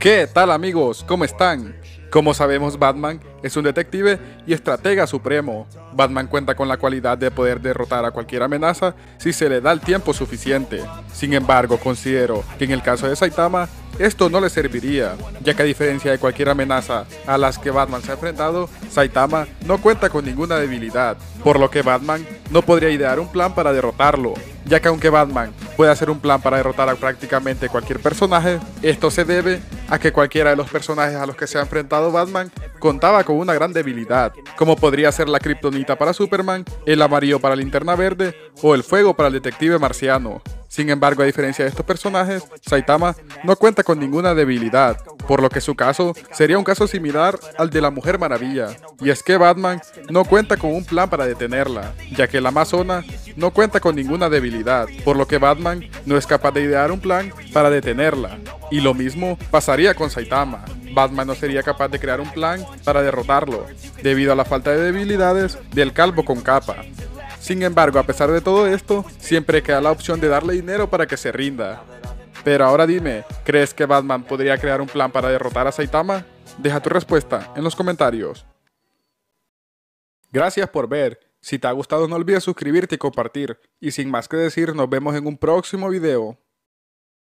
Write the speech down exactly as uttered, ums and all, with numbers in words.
¿Qué tal amigos? ¿Cómo están? Como sabemos, Batman es un detective y estratega supremo. Batman cuenta con la cualidad de poder derrotar a cualquier amenaza si se le da el tiempo suficiente. Sin embargo, considero que en el caso de Saitama, esto no le serviría, ya que a diferencia de cualquier amenaza a las que Batman se ha enfrentado, Saitama no cuenta con ninguna debilidad, por lo que Batman no podría idear un plan para derrotarlo, ya que aunque Batman puede hacer un plan para derrotar a prácticamente cualquier personaje, esto se debe a que cualquiera de los personajes a los que se ha enfrentado Batman contaba con una gran debilidad, como podría ser la kriptonita para Superman, el amarillo para Linterna Verde o el fuego para el detective marciano. Sin embargo, a diferencia de estos personajes, Saitama no cuenta con ninguna debilidad, por lo que su caso sería un caso similar al de la Mujer Maravilla. Y es que Batman no cuenta con un plan para detenerla, ya que la Amazona no cuenta con ninguna debilidad, por lo que Batman no es capaz de idear un plan para detenerla. Y lo mismo pasaría con Saitama. Batman no sería capaz de crear un plan para derrotarlo, debido a la falta de debilidades del calvo con capa. Sin embargo, a pesar de todo esto, siempre queda la opción de darle dinero para que se rinda. Pero ahora dime, ¿crees que Batman podría crear un plan para derrotar a Saitama? Deja tu respuesta en los comentarios. Gracias por ver. Si te ha gustado no olvides suscribirte y compartir. Y sin más que decir, nos vemos en un próximo video.